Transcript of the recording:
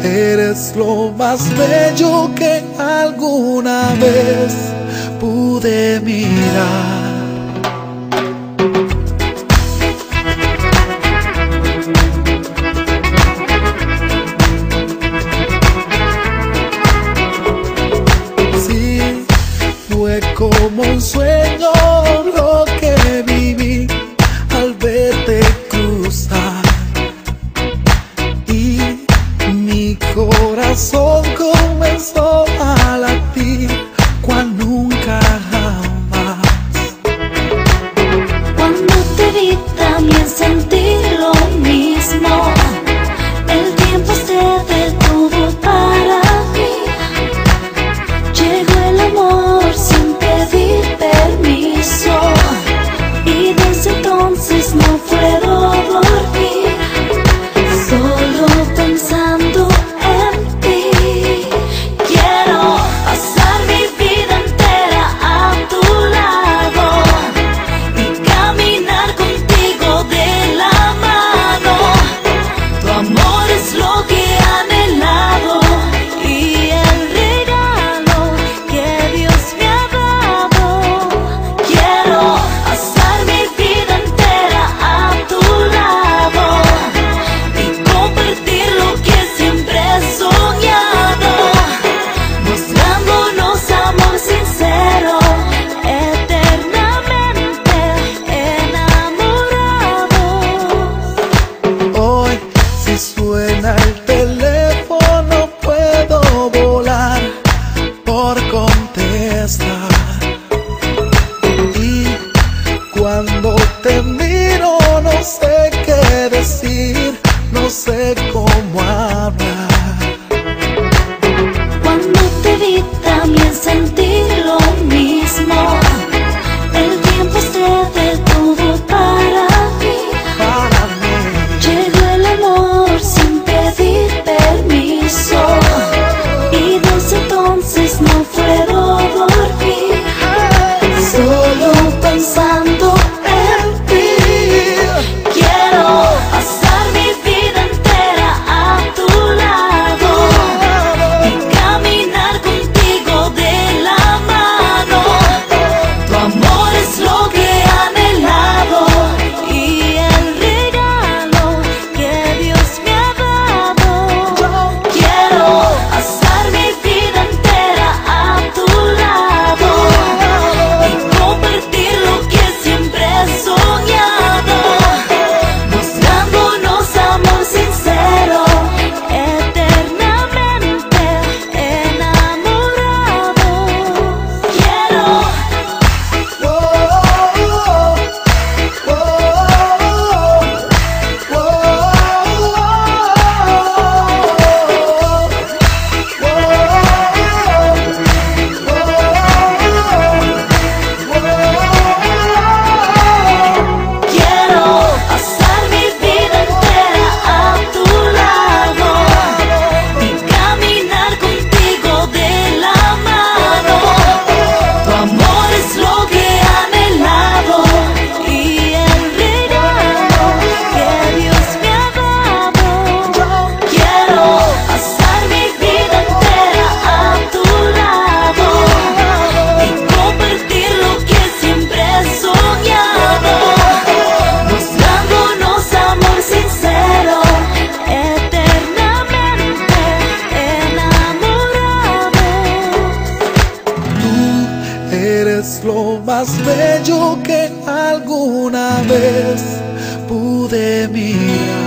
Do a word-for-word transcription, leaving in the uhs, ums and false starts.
Eres lo más bello que alguna vez pude mirar. Sí, fue como un sueño lo que viví al verte cruzar, y mi corazón comenzó a latir cual nunca jamás. Cuando te vi también sentí lo mismo. El tiempo se detuvo para mí. Llegó el amor sin pedir permiso, y desde entonces no puedo dormir, solo pensando en ti. Quiero pasar mi vida entera a tu lado y caminar contigo de la mano. Tu amor es lo que he anhelado y el regalo que Dios me ha dado. Quiero pasar mi vida entera a tu lado y compartir lo que siempre he soñado, mostrándonos amor sincero, eternamente enamorados. Hoy, si suena el teléfono, puedo volar por contestar. Y cuando te miro, no sé qué decir, no sé cómo hablar. Cuando te vi también sentí lo mismo. El tiempo se detuvo para mí. Para mí, Llegó el amor sin pedir permiso, y desde entonces no puedo dormir, solo pensando en ti. Quiero pasar mi vida entera a tu lado y caminar contigo de la mano. Tu amor es lo que he anhelado y el regalo que Dios me ha dado. Quiero pasar mi vida entera a tu lado y compartir lo que siempre he soñado, mostrándonos amor sincero, eternamente enamorados. Quiero oh, oh, oh, oh, Quiero pasar mi vida entera a tu lado y caminar contigo de la mano. Tu amor es lo que he anhelado y el regalo que Dios me ha dado. Quiero pasar mi vida entera a tu lado y compartir lo que siempre he soñado, mostrándonos amor sincero, eternamente enamorados. tú eres lo más bello que alguna vez pude mirar.